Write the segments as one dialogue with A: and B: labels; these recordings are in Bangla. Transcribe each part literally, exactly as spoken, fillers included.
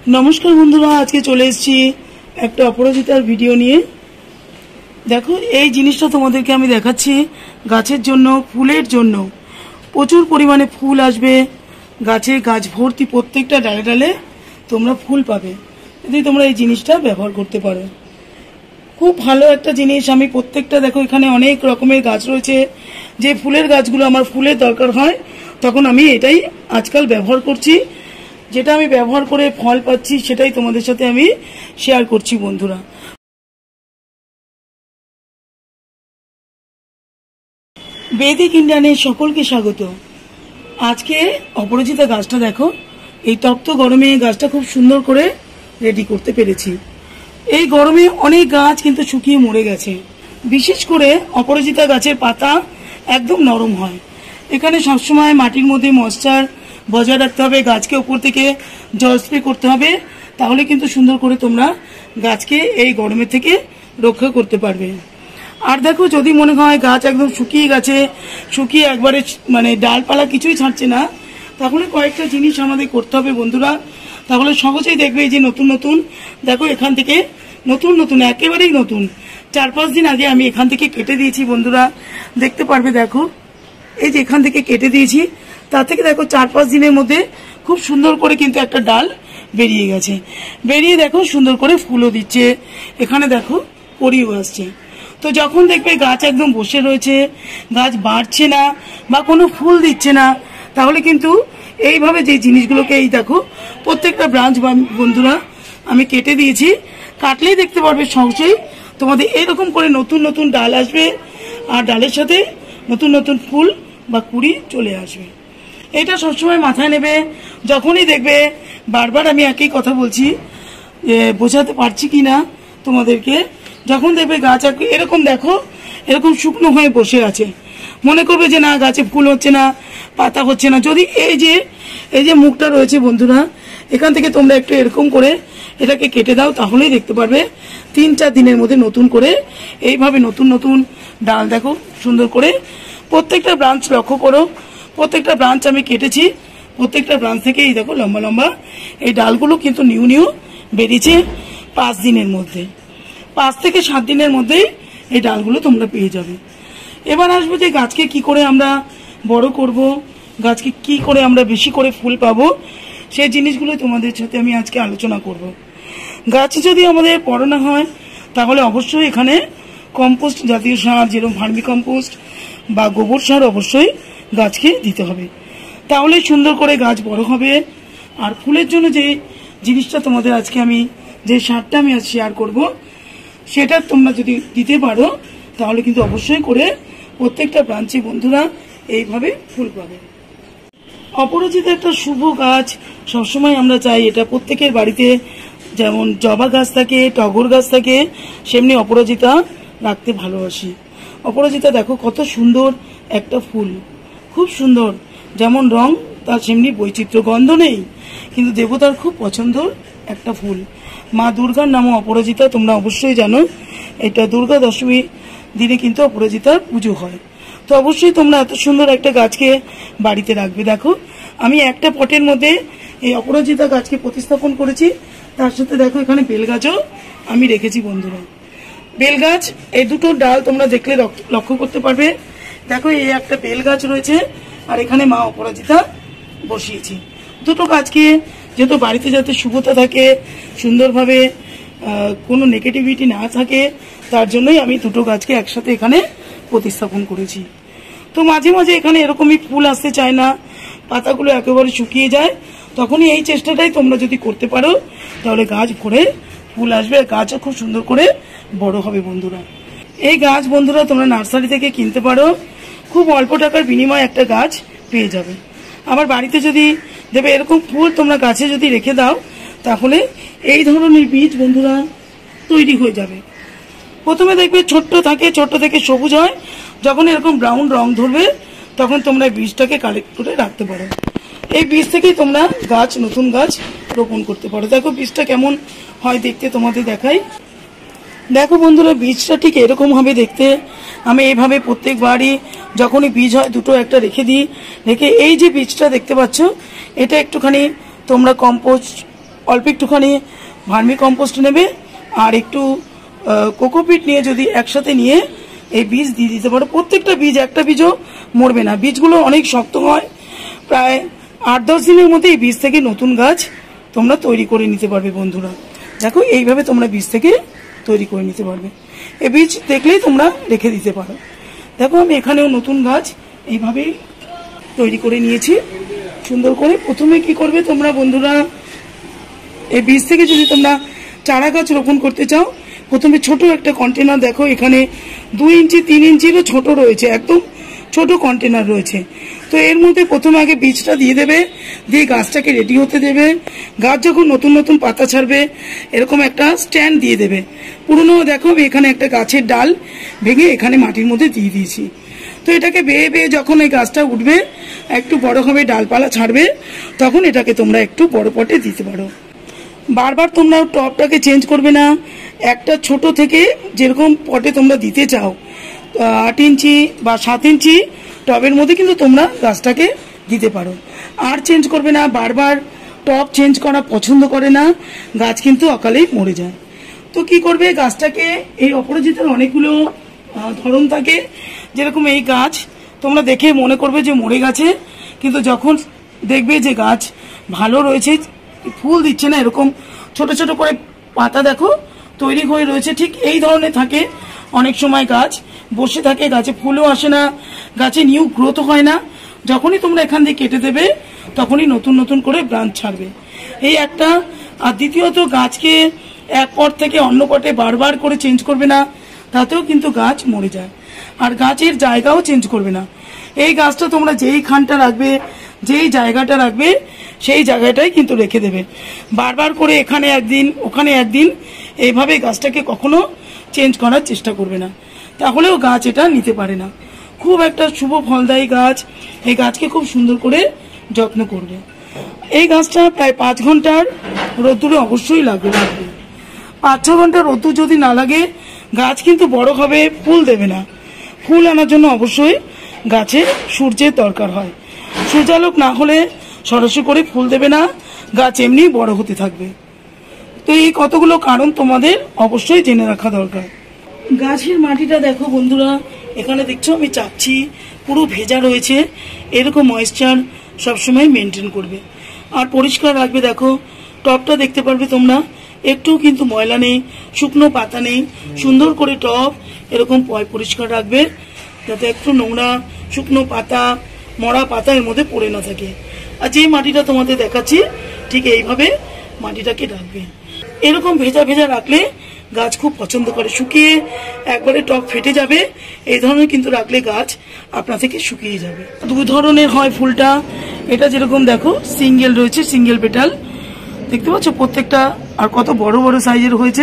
A: नमस्कार बंधुरा आज के चले एक अपराजितार भिडियो निये देखो ये जिनिसटा तोमादेरके आमि देखाच्छि गाछेर जोन्नो फुलेर जोन्नो प्रचुर परिमाणे फुल आसबे गाछे गाछ भर्ती प्रत्येकटा डाले डाले तोमरा फुल पाबे यदि तोमरा ये जिनिसटा व्यवहार करते पारो खूब भालो एकटा जिनिस। आमि प्रत्येकटा देखो एखाने अनेक रकमेर गाछ रयेछे जे फुलेर गाछगुलो आमार फुलेर दरकार हय तखन आमि एटाई आजकाल व्यवहार करछि जेटा आमि व्यवहार करे फल पाচ্ছি সেটাই তোমাদের সাথে আমি শেয়ার করছি বন্ধুরা। বেদিক ইন্ডিয়ানে সকলকে স্বাগত। আজকে অপরাজিতা গাছটা দেখো এই তপ্ত গরমে গাছটা খুব সুন্দর করে রেডি করতে পেরেছি। এই গরমে অনেক গাছ কিন্তু শুকিয়ে মরে গেছে। বিশেষ করে অপরাজিতা গাছের পাতা একদম নরম হয়। এখানে সবসময় মাটির মধ্যে ময়েশ্চার बजाय रखते हैं गाछ के ऊपर থেকে জল স্প্রে করতে হবে তাহলে কিন্তু সুন্দর করে তোমরা গাছকে এই গরমে থেকে রক্ষা করতে পারবে। আর দেখো যদি মনে হয় গাছ একদম শুকিয়ে গেছে শুকিয়ে একবারে মানে ডালপালা কিছুই ছাড়ছে না তাহলে কয়েকটা জিনিস আমাদের করতে হবে বন্ধুরা। তাহলে সহজেই দেখবে যে নতুন নতুন দেখো এখান থেকে নতুন নতুন একেবারেই নতুন চার পাঁচ দিন আগে আমি এখান থেকে কেটে দিয়েছি বন্ধুরা দেখতে পারবে। দেখো এই যে এখান থেকে কেটে দিয়েছি তা থেকে দেখো চার পাঁচ দিনের মধ্যে খুব সুন্দর করে কিন্তু একটা ডাল বেরিয়ে গেছে। বেরিয়ে দেখো সুন্দর করে ফুলও দিচ্ছে এখানে দেখো কড়িও আসছে। তো যখন দেখবে গাছ একদম বসে রয়েছে গাছ বাড়ছে না বা কোনো ফুল দিচ্ছে না তাহলে কিন্তু এইভাবে যে জিনিসগুলোকে এই দেখো প্রত্যেকটা ব্রাঞ্চ বন্ধুরা আমি কেটে দিয়েছি কাটলেই দেখতে পারবে সহজেই তোমাদের এরকম করে নতুন নতুন ডাল আসবে আর ডালের সাথে নতুন নতুন ফুল বা কুড়ি চলে আসবে। এটা সবসময় মাথায় নেবে যখনই দেখবে বারবার আমি একই কথা বলছি বোঝাতে পারছি কিনা তোমাদেরকে। যখন দেখবে গাছ এরকম দেখো এরকম শুকনো হয়ে বসে আছে মনে করবে যে না গাছে ফুল হচ্ছে না পাতা হচ্ছে না যদি এই যে এই যে মুখটা রয়েছে বন্ধুরা এখান থেকে তোমরা একটু এরকম করে এটাকে কেটে দাও তাহলেই দেখতে পারবে তিন চার দিনের মধ্যে নতুন করে এইভাবে নতুন নতুন ডাল দেখো সুন্দর করে প্রত্যেকটা ব্রাঞ্চ লক্ষ্য করো প্রত্যেকটা ব্রাঞ্চ আমি কেটেছি প্রত্যেকটা ব্রাঞ্চ থেকে এই দেখো লম্বা লম্বা এই ডালগুলো কিন্তু নিউ নিউ বেরিয়েছে পাঁচ দিনের মধ্যে পাঁচ থেকে সাত দিনের মধ্যেই এই ডালগুলো তোমরা পেয়ে যাবে। এবার আসবো যে গাছকে কি করে আমরা বড় করব গাছকে কি করে আমরা বেশি করে ফুল পাবো সেই জিনিসগুলো তোমাদের সাথে আমি আজকে আলোচনা করব। গাছ যদি আমাদের বড় না হয় তাহলে অবশ্যই এখানে কম্পোস্ট জাতীয় সার যেরকম ভার্মি কম্পোস্ট বা গোবর সার অবশ্যই গাছকে দিতে হবে তাহলে সুন্দর করে গাছ বড় হবে। আর ফুলের জন্য যে জিনিসটা তোমাদের আজকে আমি যে সারটা আমি আজ শেয়ার করব সেটা তোমরা যদি দিতে পারো তাহলে কিন্তু অবশ্যই করে প্রত্যেকটা ব্রাঞ্চে বন্ধুরা এইভাবে ফুল পাবে। অপরাজিতা একটা শুভ গাছ সবসময় আমরা চাই এটা প্রত্যেকের বাড়িতে যেমন জবা গাছ থাকে টগর গাছ থাকে সেমনি অপরাজিতা রাখতে ভালোবাসি। অপরাজিতা দেখো কত সুন্দর একটা ফুল খুব সুন্দর যেমন রং তার সেমনি বৈচিত্র্য গন্ধ নেই কিন্তু দেবতার খুব পছন্দের একটা ফুল। মা দুর্গার নামও অপরাজিতা তোমরা অবশ্যই জানো এটা দুর্গা দশমী দিনে কিন্তু অপরাজিতার পুজো হয়। তো অবশ্যই তোমরা এত সুন্দর একটা গাছকে বাড়িতে রাখবে। দেখো আমি একটা পটের মধ্যে এই অপরাজিতা গাছকে প্রতিস্থাপন করেছি তার সাথে দেখো এখানে বেলগাছও আমি রেখেছি বন্ধুরা। বেলগাছ এই দুটো ডাল তোমরা দেখলে লক্ষ্য করতে পারবে দেখো এই একটা বেল গাছ রয়েছে আর এখানে মা অপরাজিতা বসিয়েছি। দুটো গাছকে যেহেতু বাড়িতে যাতে শুভতা থাকে সুন্দরভাবে কোনো নেগেটিভিটি না থাকে তার জন্যই আমি দুটো গাছকে একসাথে এখানে প্রতিস্থাপন করেছি। তো মাঝে মাঝে এখানে এরকমই ফুল আসতে চায় না পাতাগুলো একেবারে শুকিয়ে যায় তখনই এই চেষ্টাটাই তোমরা যদি করতে পারো তাহলে গাছ ভরে ফুল আসবে গাছও খুব সুন্দর করে বড় হবে বন্ধুরা। এই গাছ বন্ধুরা তোমরা নার্সারি থেকে কিনতে পারো খুব অল্প টাকার বিনিময়ে একটা গাছ পেয়ে যাবে। আবার বাড়িতে যদি দেবে এরকম ফুল তোমরা গাছে যদি রেখে দাও তাহলে এই ধরনের বীজ বন্ধুরা তৈরি হয়ে যাবে। প্রথমে দেখবে ছোট্ট থাকে ছোট্ট থেকে সবুজ হয় যখন এরকম ব্রাউন রং ধরবে তখন তোমরা বীজটাকে কালেক্ট করে রাখতে পারো। এই বীজ থেকেই তোমরা গাছ নতুন গাছ রোপণ করতে পারো। দেখো বীজটা কেমন হয় দেখতে তোমাদের দেখাই। দেখো বন্ধুরা বীজটা ঠিক এরকম হবে দেখতে। আমি এইভাবে প্রত্যেকবারই যখনই বীজ হয় দুটো একটা রেখে দিই রেখে এই যে বীজটা দেখতে পাচ্ছ এটা একটুখানি তোমরা কম্পোস্ট অল্প একটুখানি ভার্মি কম্পোস্ট নেবে আর একটু কোকোপিট নিয়ে যদি একসাথে নিয়ে এই বীজ দিয়ে দিতে পারো। প্রত্যেকটা বীজ, একটা বীজও মরবে না। বীজগুলো অনেক শক্ত হয়, প্রায় আট দশ দিনের মধ্যে এই বীজ থেকে নতুন গাছ তোমরা তৈরি করে নিতে পারবে বন্ধুরা। দেখো এইভাবে তোমরা বীজ থেকে তৈরি করে নিতে পারবে। এই বীজ দেখলেই তোমরা রেখে দিতে পারো। দেখো আমি এখানেও নতুন গাছ এইভাবেই তৈরি করে নিয়েছি সুন্দর করে। প্রথমে কি করবে তোমরা বন্ধুরা, এই বীজ থেকে যদি তোমরা চারা গাছ রোপণ করতে চাও, প্রথমে ছোট একটা কন্টেনার, দেখো এখানে দুই ইঞ্চি তিন ইঞ্চিরও ছোট রয়েছে, একদম ছোট কন্টেনার রয়েছে। তো এর মধ্যে প্রথমে আগে বীজটা দিয়ে দেবে, দিয়ে গাছটাকে রেডি হতে দেবে। গাছ যখন নতুন নতুন পাতা ছাড়বে এরকম একটা স্ট্যান্ড দিয়ে দেবে। পুরনো দেখো এখানে একটা গাছের ডাল ভেঙে এখানে মাটির মধ্যে দিয়ে দিয়েছি। তো এটাকে বেয়ে বেয়ে যখন এই গাছটা উঠবে, একটু বড় হবে, ডালপালা ছাড়বে, তখন এটাকে তোমরা একটু বড় পটে দিতে পারো। বারবার তোমরা টবটাকে চেঞ্জ করবে না। একটা ছোট থেকে যেরকম পটে তোমরা দিতে চাও, আট ইঞ্চি বা সাত ইঞ্চি টবের মধ্যে কিন্তু তোমরা গাছটাকে দিতে পারো। আর চেঞ্জ করবে না, বারবার টব চেঞ্জ করা পছন্দ করে না, গাছ কিন্তু অকালেই মরে যায়। তো কি করবে, গাছটাকে, এই অপরাজিতার অনেকগুলো ধরন থাকে। যেরকম এই গাছ তোমরা দেখে মনে করবে যে মরে গেছে, কিন্তু যখন দেখবে যে গাছ ভালো রয়েছে, ফুল দিচ্ছে না, এরকম ছোট ছোট করে পাতা দেখো তৈরি হয়ে রয়েছে, ঠিক এই ধরনের থাকে। অনেক সময় গাছ বসে থাকে, গাছে ফুলও আসে না, গাছে নিউ গ্রোথ হয় না। যখনই তোমরা এখান দিয়ে কেটে দেবে তখনই নতুন নতুন করে ব্রাঞ্চ ছাড়বে। এই একটা। আর দ্বিতীয়ত, গাছকে এক পট থেকে অন্য পটে বারবার করে চেঞ্জ করবে না, তাতেও কিন্তু গাছ মরে যায়। আর গাছের জায়গাও চেঞ্জ করবে না। এই গাছটা তোমরা যেই খানটা রাখবে, যেই জায়গাটা রাখবে, সেই জায়গাটাই কিন্তু রেখে দেবে। বারবার করে এখানে একদিন ওখানে একদিন এইভাবে গাছটাকে কখনো চেঞ্জ করার চেষ্টা করবে না, তাহলেও গাছ এটা নিতে পারে না। খুব একটা শুভ ফলদায়ী গাছ। এই গাছকে খুব সুন্দর করে যত্ন করবে। এই গাছটা প্রায় পাঁচ ঘন্টার রোদ্দুরে অবশ্যই লাগবে লাগবে পাঁচ ছ ঘন্টা রোদ্দুর যদি না লাগে গাছ কিন্তু বড় হবে, ফুল দেবে না। ফুল আনার জন্য অবশ্যই গাছে সূর্যের দরকার হয়। সূর্যালোক না হলে সরাসরি করে ফুল দেবে না, গাছ এমনি বড় হতে থাকবে। তো এই কতগুলো কারণ তোমাদের অবশ্যই জেনে রাখা দরকার। গাছের মাটিটা দেখো বন্ধুরা, এখানে দেখছো আমি চাচ্ছি পুরো ভেজা রয়েছে। এরকম ময়েশ্চার সবসময় মেনটেন করবে আর পরিষ্কার রাখবে। দেখো টবটা দেখতে পারবে তোমরা, একটু কিন্তু ময়লা নেই, শুকনো পাতা নেই। সুন্দর করে টব এরকম পরিষ্কার রাখবে, যাতে একটু নোংরা শুকনো পাতা, মরা পাতা এর মধ্যে পড়ে না থাকে। আর যে মাটিটা তোমাদের দেখাচ্ছি ঠিক এইভাবে মাটিটাকে রাখবে। এরকম ভেজা ভেজা রাখলে গাছ খুব পছন্দ করে। শুকিয়ে একবারে টব ফেটে যাবে এই ধরনের কিন্তু রাখলে গাছ আপনা থেকে শুকিয়ে যাবে। দু ধরনের হয় ফুলটা। এটা যেরকম দেখো সিঙ্গেল রয়েছে, সিঙ্গেল পেটাল দেখতে পাচ্ছ প্রত্যেকটা, আর কত বড় বড় সাইজের হয়েছে।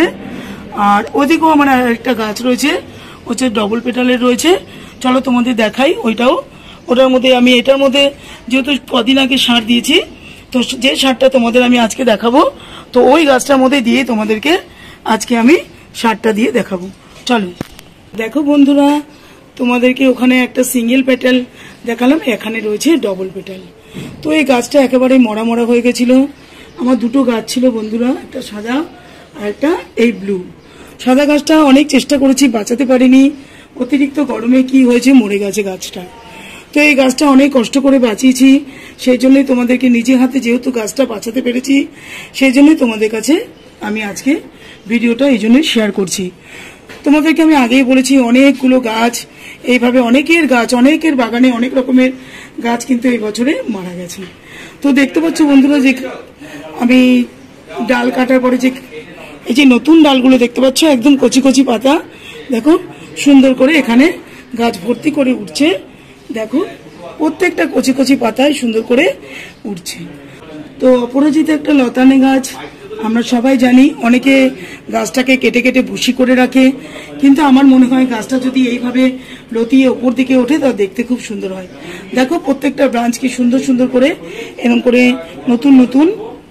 A: আর ওদিকেও আমার একটা গাছ রয়েছে, হচ্ছে ডবল পেটালের রয়েছে। চলো তোমাদের দেখাই ওইটাও। ওটার মধ্যে আমি এটার মধ্যে যেহেতু কদিন আগে সার দিয়েছি, তো যে সারটা তোমাদের আমি আজকে দেখাবো, তো ওই গাছটার মধ্যে দিয়ে তোমাদেরকে আজকে আমি সারটা দিয়ে দেখাবো। চলো দেখো বন্ধুরা, তোমাদেরকে ওখানে একটা সিঙ্গেল পেটাল দেখালাম, এখানে রয়েছে ডবল পেটাল। তো এই গাছটা একেবারে মরা মরা হয়ে গেছিল। আমার দুটো গাছ ছিল বন্ধুরা, একটা সাদা আর একটা এই ব্লু। সাদা গাছটা অনেক চেষ্টা করেছি, বাঁচাতে পারিনি। অতিরিক্ত গরমে কি হয়েছে, মরে গেছে গাছটা। তো এই গাছটা অনেক কষ্ট করে বাঁচিয়েছি, সেই জন্যই তোমাদেরকে নিজে হাতে যেহেতু গাছটা বাঁচাতে পেরেছি, সেই জন্যই তোমাদের কাছে আমি আজকে ভিডিওটা এই জন্যই শেয়ার করছি। তোমাদেরকে আমি আগেই বলেছি অনেকগুলো গাছ এইভাবে, অনেকের গাছ, অনেকের বাগানে অনেক রকমের গাছ কিন্তু এই বছরে মারা গেছে। তো দেখতে পাচ্ছ বন্ধুরা যে আমি ডাল কাটার পরে যে এই যে নতুন ডালগুলো দেখতে পাচ্ছ, একদম কচি কচি পাতা, দেখো সুন্দর করে এখানে গাছ ভর্তি করে উঠছে। দেখো প্রত্যেকটা কচি কচি পাতায় সুন্দর করে উঠছে। তো অপরাজিতা একটা লতানে গাছ, আমরা সবাই জানি। অনেকে গাছটাকে কেটে কেটে ভুসি করে রাখে, কিন্তু আমার মনে হয় গাছটা যদি এইভাবে লতিয়ে ওপর দিকে ওঠে তা দেখতে খুব সুন্দর হয়। দেখো প্রত্যেকটা ব্রাঞ্চ কি সুন্দর সুন্দর করে এরকম করে নতুন নতুন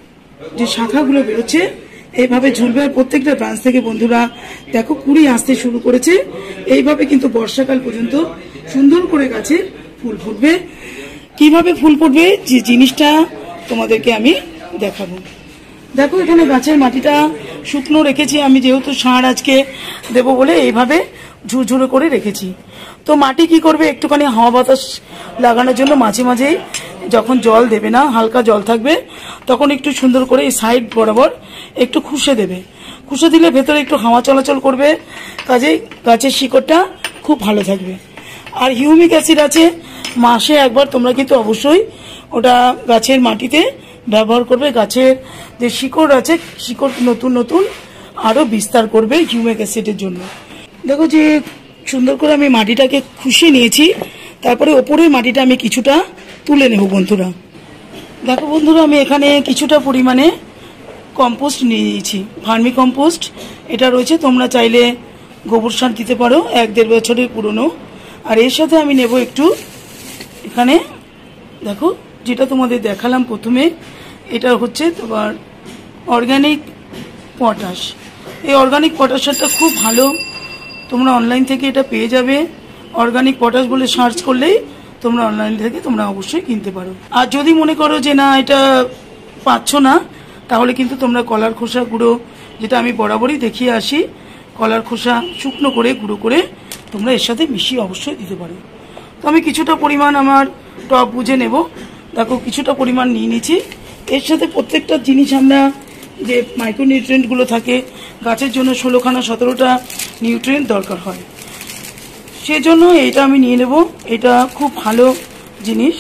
A: যে শাখাগুলো বেরোচ্ছে এইভাবে ঝুলবে। আর প্রত্যেকটা ব্রাঞ্চ থেকে বন্ধুরা দেখো কুড়ি আসতে শুরু করেছে। এইভাবে কিন্তু বর্ষাকাল পর্যন্ত সুন্দর করে গাছে ফুল ফুটবে। কিভাবে ফুল ফুটবে যে জিনিসটা তোমাদেরকে আমি দেখাবো। দেখো এখানে গাছের মাটিটা শুকনো রেখেছি আমি, যেহেতু সার আজকে দেবো বলে এইভাবে ঝুরঝুরে করে রেখেছি। তো মাটি কি করবে, একটুখানি হাওয়া বাতাস লাগানোর জন্য মাঝে মাঝেই যখন জল দেবে না, হালকা জল থাকবে, তখন একটু সুন্দর করে এই সাইড বরাবর একটু খুশে দেবে। খুশে দিলে ভেতরে একটু হাওয়া চলাচল করবে, কাজেই গাছের শিকড়টা খুব ভালো থাকবে। আর হিউমিক অ্যাসিড আছে, মাসে একবার তোমরা কিন্তু অবশ্যই ওটা গাছের মাটিতে ব্যবহার করবে। গাছের যে শিকড় আছে, শিকড় নতুন নতুন আরও বিস্তার করবে হিউমিক অ্যাসিডের জন্য। দেখো যে সুন্দর করে আমি মাটিটাকে খুশিয়ে নিয়েছি, তারপরে ওপরের মাটিটা আমি কিছুটা তুলে নেব বন্ধুরা। দেখো বন্ধুরা আমি এখানে কিছুটা পরিমাণে কম্পোস্ট নিয়ে নিয়েছি, ভার্মি কম্পোস্ট এটা রয়েছে, তোমরা চাইলে গোবর সার দিতে পারো, এক দেড় বছরের পুরনো। আর এর সাথে আমি নেব একটু, এখানে দেখো যেটা তোমাদের দেখালাম প্রথমে, এটা হচ্ছে তোমার অর্গানিক পটাশ। এই অর্গানিক পটাশ সারটা খুব ভালো, তোমরা অনলাইন থেকে এটা পেয়ে যাবে। অর্গানিক পটাশ বলে সার্চ করলেই তোমরা অনলাইন থেকে তোমরা অবশ্যই কিনতে পারো। আর যদি মনে করো যে না এটা পাচ্ছ না, তাহলে কিন্তু তোমরা কলার খোসা গুঁড়ো, যেটা আমি বরাবরই দেখিয়ে আসি, কলার খোসা শুকনো করে গুঁড়ো করে তোমরা এর সাথে মিশিয়ে অবশ্যই দিতে পারো। তো আমি কিছুটা পরিমাণ আমার টপ বুঝে নেব, দেখো কিছুটা পরিমাণ নিয়ে নিয়েছি। এর সাথে প্রত্যেকটা জিনিস আমরা যে মাইক্রোনিউট্রিয়েন্টগুলো থাকে গাছের জন্য, ষোলোখানা সতেরোটা নিউট্রিয়েন্ট দরকার হয়, সেজন্য এটা আমি নিয়ে নেব। এটা খুব ভালো জিনিস,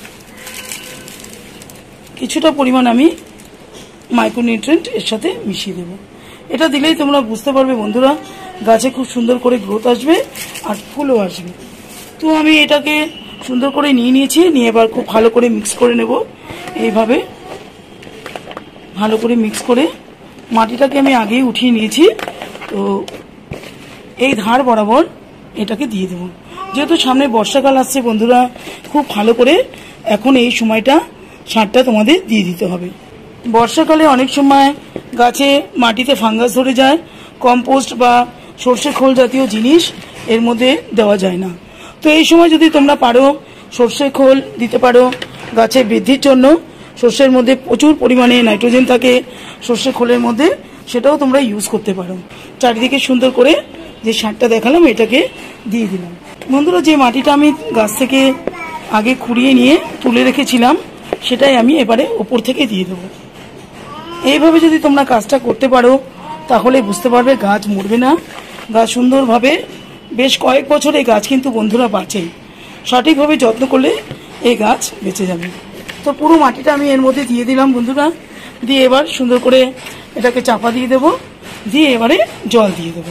A: কিছুটা পরিমাণ আমি মাইক্রোনিউট্রিয়েন্ট এর সাথে মিশিয়ে দেব। এটা দিলেই তোমরা বুঝতে পারবে বন্ধুরা, গাছে খুব সুন্দর করে গ্রোথ আসবে আর ফুলও আসবে। তো আমি এটাকে সুন্দর করে নিয়ে নিয়েছি, নিয়ে এবার খুব ভালো করে মিক্স করে নেব। এইভাবে ভালো করে মিক্স করে মাটিটাকে আমি আগেই উঠিয়ে নিয়েছি, তো এই ধার বরাবর এটাকে দিয়ে দেবো। যেহেতু সামনে বর্ষাকাল আসছে বন্ধুরা, খুব ভালো করে এখন এই সময়টা সারটা তোমাদের দিয়ে দিতে হবে। বর্ষাকালে অনেক সময় গাছে মাটিতে ফাঙ্গাস ধরে যায়, কম্পোস্ট বা সর্ষে খোল জাতীয় জিনিস এর মধ্যে দেওয়া যায় না। তো এই সময় যদি তোমরা পারো সর্ষে খোল দিতে পারো গাছের বৃদ্ধির জন্য। সর্ষের মধ্যে প্রচুর পরিমাণে নাইট্রোজেন থাকে সর্ষে খোলের মধ্যে, সেটাও তোমরা ইউজ করতে পারো। চারিদিকে সুন্দর করে যে সারটা দেখালাম এটাকে দিয়ে দিলাম। বন্ধুরা যে মাটিটা আমি গাছ থেকে আগে খুঁড়িয়ে নিয়ে তুলে রেখেছিলাম, সেটাই আমি এবারে ওপর থেকে দিয়ে দেবো। এইভাবে যদি তোমরা কাজটা করতে পারো তাহলে বুঝতে পারবে গাছ মরবে না, গাছ সুন্দরভাবে বেশ কয়েক বছর এই গাছ কিন্তু বন্ধুরা বাঁচে। সঠিকভাবে যত্ন করলে এই গাছ বেঁচে যাবে। তো পুরো মাটিটা আমি এর মধ্যে দিয়ে দিলাম বন্ধুরা, দিয়ে এবার সুন্দর করে এটাকে চাপা দিয়ে দেব, দিয়ে এবারে জল দিয়ে দেব।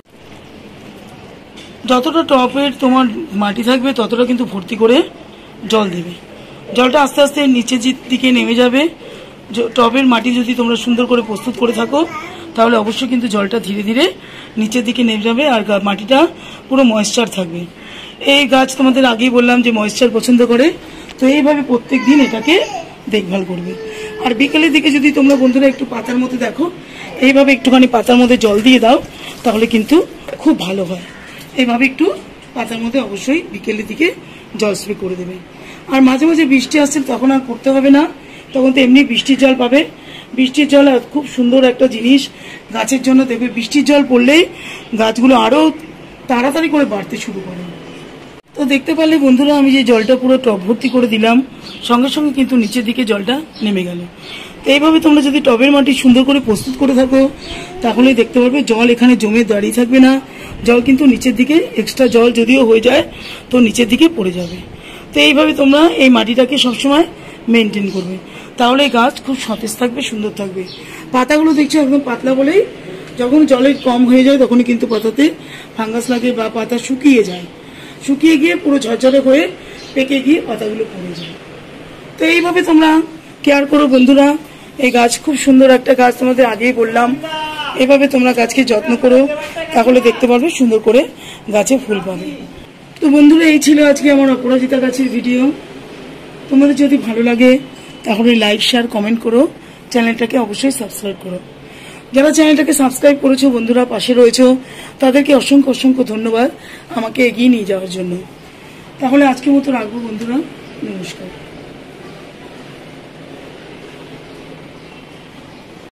A: যতটা টপের তোমার মাটি থাকবে ততটা কিন্তু ভর্তি করে জল দেবে। জলটা আস্তে আস্তে নিচের দিকে নেমে যাবে। টবের মাটি যদি তোমরা সুন্দর করে প্রস্তুত করে থাকো তাহলে অবশ্যই কিন্তু জলটা ধীরে ধীরে নিচের দিকে নেমে যাবে আর মাটিটা পুরো ময়েশ্চার থাকবে। এই গাছ তোমাদের আগেই বললাম যে ময়েশ্চার পছন্দ করে, তো এইভাবে প্রত্যেক দিন এটাকে দেখভাল করবে। আর বিকেলের দিকে যদি তোমরা বন্ধুরা একটু পাতার মধ্যে দেখো, এইভাবে একটুখানি পাতার মধ্যে জল দিয়ে দাও, তাহলে কিন্তু খুব ভালো হয়। এইভাবে একটু পাতার মধ্যে অবশ্যই বিকেলের দিকে জল স্প্রে করে দেবে। আর মাঝে মাঝে বৃষ্টি আসছে তখন আর করতে হবে না, তখন তো এমনি বৃষ্টির জল পাবে। বৃষ্টির জল খুব সুন্দর একটা জিনিস গাছের জন্য, দেখবে বৃষ্টির জল পড়লেই গাছগুলো আরও তাড়াতাড়ি করে বাড়তে শুরু করে। তো দেখতে পারলে বন্ধুরা আমি যে জলটা পুরো টব ভর্তি করে দিলাম, সঙ্গে সঙ্গে কিন্তু নিচের দিকে জলটা নেমে গেল। তো এইভাবে তোমরা যদি টবের মাটি সুন্দর করে প্রস্তুত করে থাকো তাহলে দেখতে পারবে জল এখানে জমে দাঁড়িয়ে থাকবে না, জল কিন্তু নিচের দিকে এক্সট্রা জল যদিও হয়ে যায় তো নিচের দিকে পড়ে যাবে। তো এইভাবে তোমরা এই মাটিটাকে সবসময় মেনটেন করবে, তাহলে গাছ খুব সতেজ থাকবে, সুন্দর থাকবে। পাতাগুলো দেখছো একদম পাতলা বলেই যখন জলের কম হয়ে যায় তখনই কিন্তু পাতাতে ফাঙ্গাস লাগে বা পাতা শুকিয়ে যায়, শুকিয়ে গিয়ে পুরো ঝরঝরে হয়ে পেকে গিয়ে পাতাগুলো পড়ে যায়। তো এইভাবে তোমরা কেয়ার করো বন্ধুরা। এই গাছ খুব সুন্দর একটা গাছ, তোমাদের আগেই বললাম। এভাবে তোমরা গাছকে যত্ন করো, তাহলে দেখতে পারবে সুন্দর করে গাছে ফুল পাবে। তো বন্ধুরা এই ছিল আজকে আমার অপরাজিতা গাছের ভিডিও। তোমাদের যদি ভালো লাগে তাহলে লাইক শেয়ার কমেন্ট করো, চ্যানেলটাকে অবশ্যই সাবস্ক্রাইব করো। যারা চ্যানেলটাকে সাবস্ক্রাইব করেছো বন্ধুরা, পাশে রয়েছো, তাদেরকে অসংখ্য অসংখ্য ধন্যবাদ আমাকে এগিয়ে নিয়ে যাওয়ার জন্য। তাহলে আজকের মতো রাখবো বন্ধুরা, নমস্কার।